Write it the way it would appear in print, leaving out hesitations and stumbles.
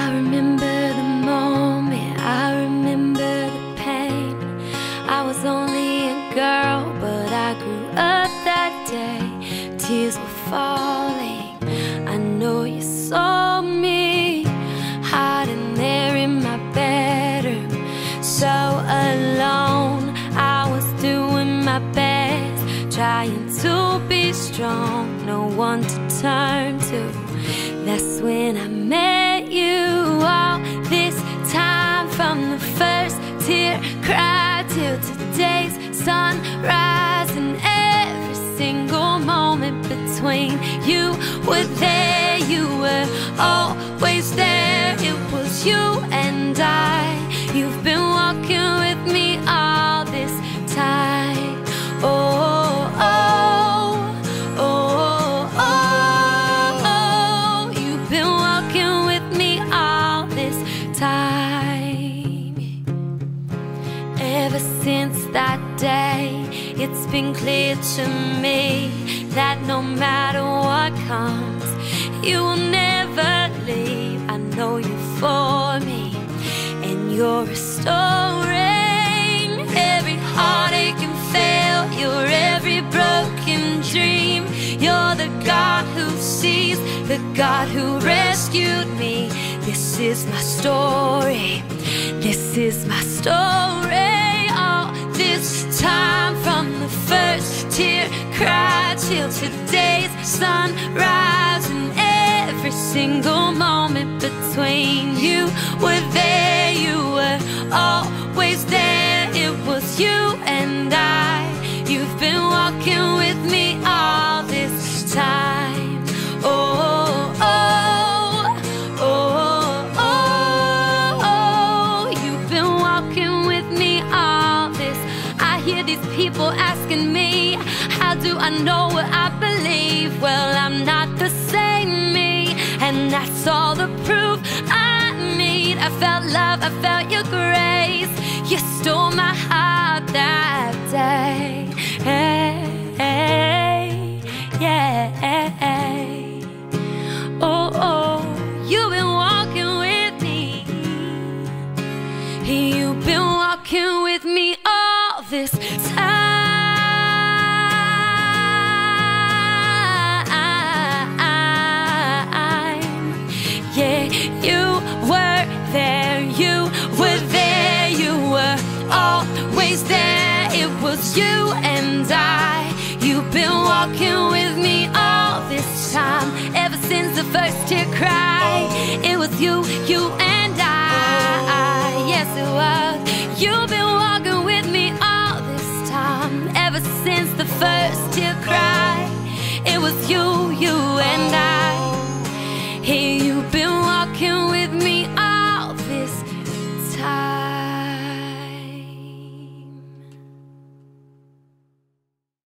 I remember the moment, I remember the pain. I was only a girl, but I grew up that day. Tears were falling, I know you saw me hiding there in my bedroom, so alone. I was doing my best, trying to be strong, no one to turn to. That's when I met you. All this time, from the first tear cried till today's sunrise, and every single moment between. You were there, you were always there. It was you and I. You've been walking with me all this time. Oh, oh, oh, oh, you've been walking with me all this time. Ever since that day, it's been clear to me that no matter what comes, you will never leave. I know you're for me, and you're restoring every heartache and failure, every broken dream. You're the God who sees, the God who rescued me. This is my story, this is my story. All this time, from the first tear cried till today's sunrise, and every single moment between. You were there, you were always there. It was you and I. You've been walking with me all this time. Oh, oh, oh, oh, oh, you've been walking with me all this. I hear these people asking me, how do I know what I believe? Well, I'm not the same me, and that's all the proof I need. I felt love, I felt your grace. You stole my heart that day. Hey, hey, yeah. Oh, oh, you've been walking with me. You've been walking with me all this time. Yeah, you were there, you were there, you were always there. It was you and I. You've been walking with me all this time. Ever since the first tear cried, it was you, you and I. Yes, it was. You've been walking with me all this time. Ever since the first tear cried, it was you, you and I. Hey, you've been walking with me